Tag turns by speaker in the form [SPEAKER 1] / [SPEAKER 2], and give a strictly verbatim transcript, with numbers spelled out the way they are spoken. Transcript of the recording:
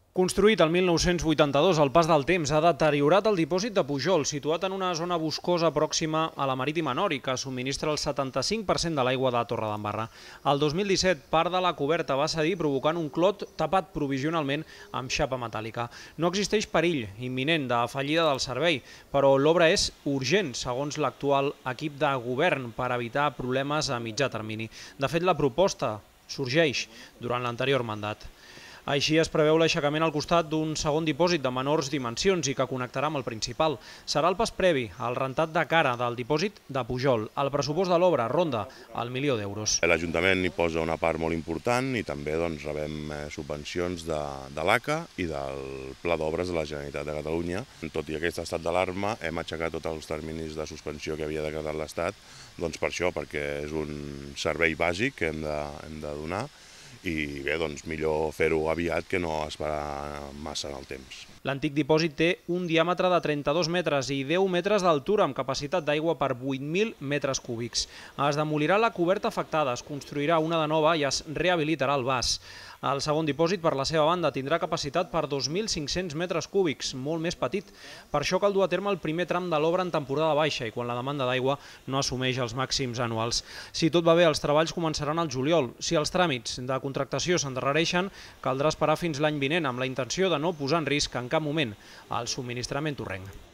[SPEAKER 1] Construït el mil nou-cents vuitanta-dos, el pas del temps ha deteriorat el dipòsit de Pujol, situat en una zona boscosa pròxima a la Marítima Nord i que subministra el setanta-cinc per cent de l'aigua de Torredembarra. El dos mil disset, part de la coberta va cedir provocant un clot tapat provisionalment amb xapa metàl·lica. No existeix perill imminent de fallida del servei, però l'obra és urgent, segons l'actual equip de govern, per evitar problemes a mitjà termini. De fet, la proposta sorgeix durant l'anterior mandat. Així es preveu l'aixecament al costat d'un segon dipòsit de menors dimensions i que connectarà amb el principal. Serà el pas previ al rentat de cara del dipòsit de Pujol. El pressupost de l'obra ronda el milió d'euros.
[SPEAKER 2] L'Ajuntament hi posa una part molt important i també doncs, rebem subvencions de, de l'A C A i del Pla d'Obres de la Generalitat de Catalunya. Tot i aquest estat d'alarma hem aixecat tots els terminis de suspensió que havia decretat l'Estat, doncs per això, perquè és un servei bàsic que hem de, hem de donar i bé, doncs millor fer-ho aviat que no esperar massa en el temps.
[SPEAKER 1] L'antic dipòsit té un diàmetre de trenta-dos metres i deu metres d'altura amb capacitat d'aigua per vuit mil metres cúbics. Es demolirà la coberta afectada, es construirà una de nova i es rehabilitarà el vas. El segon dipòsit, per la seva banda, tindrà capacitat per dos mil cinc-cents metres cúbics, molt més petit. Per això cal dur a terme el primer tram de l'obra en temporada baixa i quan la demanda d'aigua no assumeix els màxims anuals. Si tot va bé, els treballs començaran al juliol. Si els tràmits de contractació s'endarrereixen, caldrà esperar fins l'any vinent amb la intenció de no posar en risc en cap moment el subministrament torrenc.